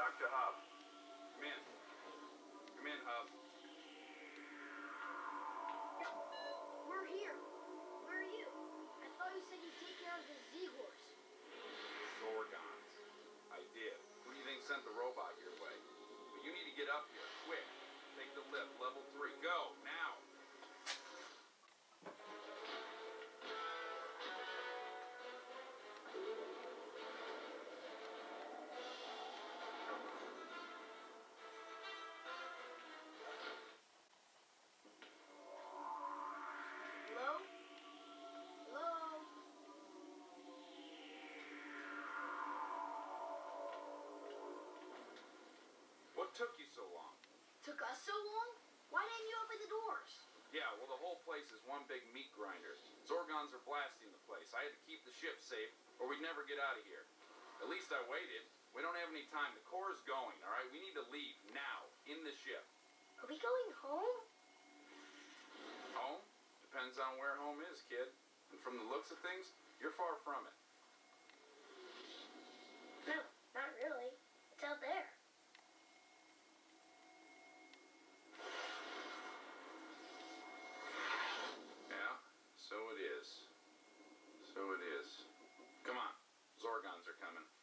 Dr. Hub. Come in. Come in, Hub. We're here. Where are you? I thought you said you'd take care of the Z-Horse. Zorgons. I did. Who do you think sent the robot your way? But you need to get up here, quick. Take the lift, level 3. Go, now! Hello? Hello? What took you so long? Took us so long? Why didn't you open the doors? Yeah, well, the whole place is one big meat grinder. Zorgons are blasting the place. I had to keep the ship safe, or we'd never get out of here. At least I waited. We don't have any time. The core is going, all right? We need to leave now, in the ship. Are we going home? Home? Depends on where home is, kid. And from the looks of things, you're far from it. No, not really. It's out there. Yeah, so it is. So it is. Come on. Zorgons are coming.